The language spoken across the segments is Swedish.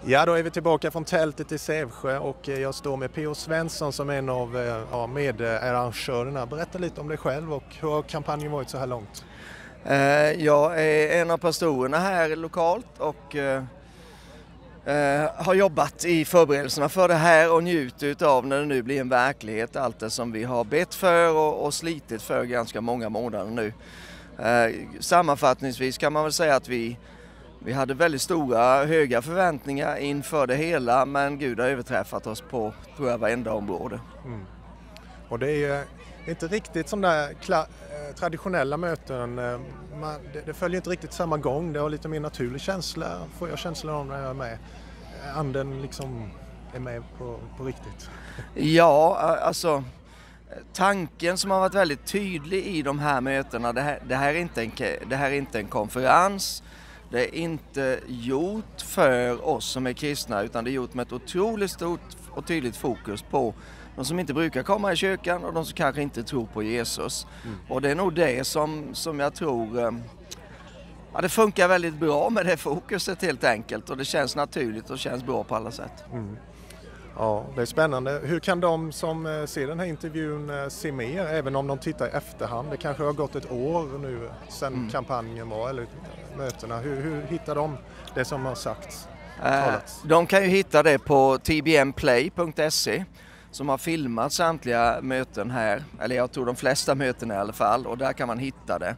Ja, då är vi tillbaka från tältet i Sävsjö och jag står med P.O. Svensson som är en av medarrangörerna. Berätta lite om dig själv och hur har kampanjen varit så här långt? Jag är en av pastorerna här lokalt och har jobbat i förberedelserna för det här och njutit av när det nu blir en verklighet. Allt det som vi har bett för och slitit för ganska många månader nu. Sammanfattningsvis kan man väl säga att vi hade väldigt stora, höga förväntningar inför det hela, men Gud har överträffat oss på, tror jag, varenda område. Mm. Och det är inte riktigt som där traditionella möten. Det följer inte riktigt samma gång. Det har lite mer naturlig känsla, får jag känslan om när jag är med. Anden liksom är med på riktigt. Ja, alltså tanken som har varit väldigt tydlig i de här mötena, det här är inte en konferens. Det är inte gjort för oss som är kristna, utan det är gjort med ett otroligt stort och tydligt fokus på de som inte brukar komma i kyrkan och de som kanske inte tror på Jesus. Och det är nog det som jag tror, det funkar väldigt bra med det fokuset helt enkelt. Och det känns naturligt och känns bra på alla sätt. Mm. Ja, det är spännande. Hur kan de som ser den här intervjun se mer, även om de tittar i efterhand? Det kanske har gått ett år nu sedan kampanjen var, eller mötena. Hur hittar de det som har sagts? De kan ju hitta det på tbnplay.se som har filmat samtliga möten här. Eller jag tror de flesta möten i alla fall. Och där kan man hitta det.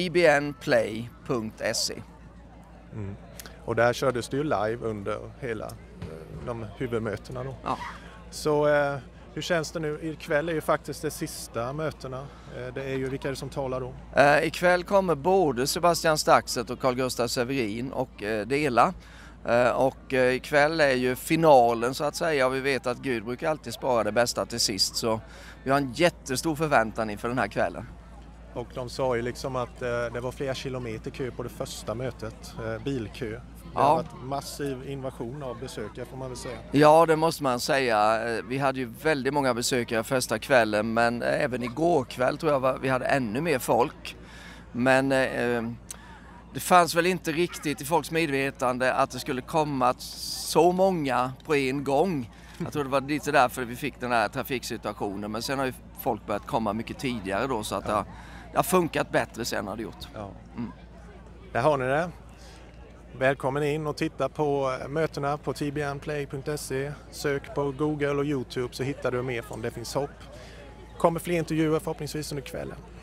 tbnplay.se. Mm. Och där kördes det ju live under hela de huvudmötena då. Ja. Så hur känns det nu? Ikväll är ju faktiskt det sista mötena. Det är ju, vilka är det som talar då? Ikväll kommer både Sebastian Staxet och Carl Gustaf Severin och dela. Och ikväll är ju finalen så att säga, och vi vet att Gud brukar alltid spara det bästa till sist, så vi har en jättestor förväntan inför den här kvällen. Och de sa ju liksom att det var flera kilometer kö på det första mötet, bilkö. Det har varit massiv invasion av besökare, får man väl säga. Ja, det måste man säga. Vi hade ju väldigt många besökare första kvällen, men även igår kväll tror jag vi hade ännu mer folk. Men det fanns väl inte riktigt i folks medvetande att det skulle komma så många på en gång. Jag tror det var lite därför vi fick den här trafiksituationen, men sen har ju folk börjat komma mycket tidigare då, så att det har funkat bättre sen har det gjort. Ja. Där har ni det. Välkommen in och titta på mötena på tbnplay.se. Sök på Google och YouTube så hittar du mer från Det finns hopp. Kommer fler intervjuer förhoppningsvis under kvällen.